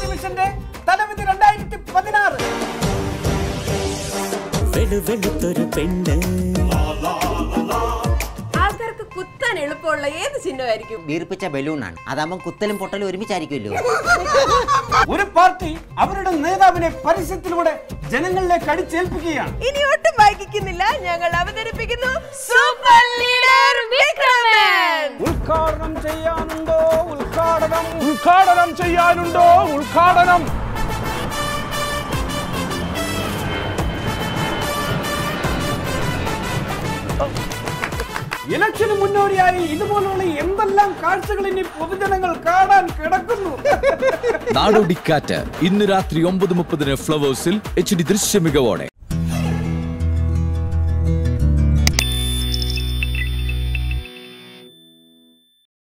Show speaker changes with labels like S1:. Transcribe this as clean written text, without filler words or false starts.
S1: ടെലിവിഷന്റെ തലവിധി 2016.
S2: ആൾക്കാർക്ക് കുത്താൻ എളുപ്പമുള്ള ഏത് ചിഹ്നമായിരിക്കും?
S3: വീർപ്പിച്ച ബലൂണാണ്. അതാകുമ്പോൾ കുത്തലും പൊട്ടലും ഒരുമിച്ചായിരിക്കുമല്ലോ.
S1: ഒരു പാർട്ടി അവരുടെ നേതാവിനെ പരസ്യത്തിലൂടെ ജനങ്ങളിലേക്ക് അടിച്ചേൽപ്പിക്കുകയാണ്.
S2: ഇനി ഒട്ടും വൈകിക്കുന്നില്ല, ഞങ്ങൾ അവതരിപ്പിക്കുന്നു സൂപ്പർ ലീഡർ വിക്രമൻ.
S1: ഉദ്ഘാടനം ചെയ്യാനുണ്ടോ? ഉദ്ഘാടനം ചെയ്യാനുണ്ടോ? ഉദ്ഘാടനം. ഇലക്ഷന് മുന്നോടിയായി ഇതുപോലുള്ള എന്തെല്ലാം കാഴ്ചകൾ ഇനി പൊതുജനങ്ങൾ കാണാൻ കിടക്കുന്നു.
S4: നാടോടിക്കാറ്റ് ഇന്ന് രാത്രി 9:30 ഫ്ലവേഴ്സിൽ HD ദൃശ്യമികവോടെ.